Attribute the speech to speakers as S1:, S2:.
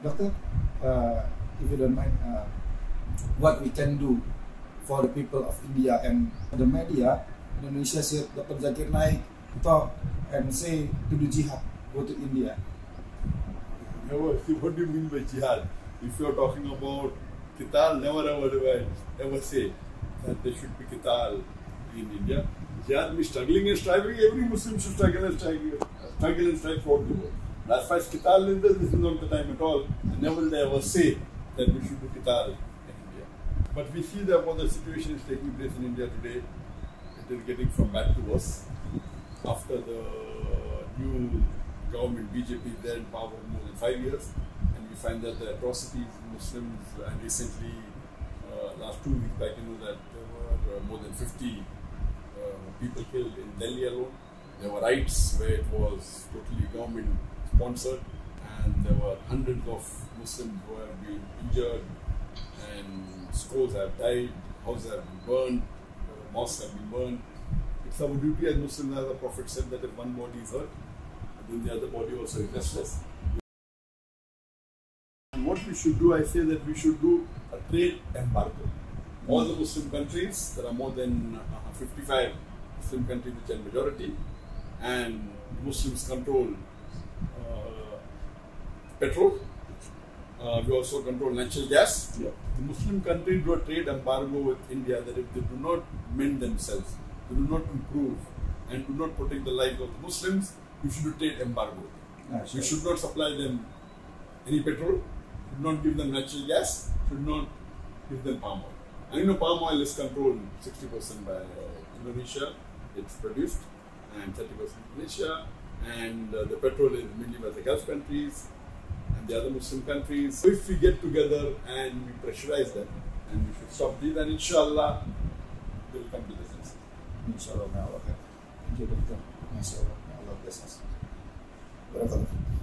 S1: Doctor, if you don't mind, what we can do for the people of India and the media, Indonesia said Dr. Zakir Naik talk and say to do jihad, go to India.
S2: Never. See, what do you mean by jihad? If you are talking about qital, never ever say that there should be qital in India. Jihad means struggling and striving. Every Muslim should struggle and strive for the world. As far as qital is there, this is not the time at all. And never will they ever say that we should do qital in India. But we see that what the situation is taking place in India today, it is getting from bad to worse. After the new government, BJP, is there in power for more than 5 years, and we find that the atrocities Muslims, and recently, last 2 weeks back, you know that there were more than 50 people killed in Delhi alone. There were riots where it was totally government sponsored, and there were hundreds of Muslims who have been injured, and scores have died, houses have been burned, mosques have been burned. It's our duty as Muslims, as the Prophet said, that if one body is hurt, then the other body also is restless. And what we should do, I say that we should do a trade embargo. All the Muslim countries, there are more than 55 Muslim countries which are majority, and Muslims control petrol. We also control natural gas.
S1: Yeah.
S2: The Muslim countries do a trade embargo with India that if they do not mend themselves, they do not improve, and do not protect the lives of the Muslims, we should do trade embargo. We should not supply them any petrol, should not give them natural gas, should not give them palm oil. And you know, palm oil is controlled 60% by Indonesia, it's produced, and 30% Indonesia, and the petrol is mainly by the Gulf countries and the other Muslim countries. So if we get together and we pressurize them, and we should stop this, then inshallah, they will come to the senses.
S1: Inshallah, may Allah help. Thank you, Doctor. Inshallah, may Allah bless us. Barakallah.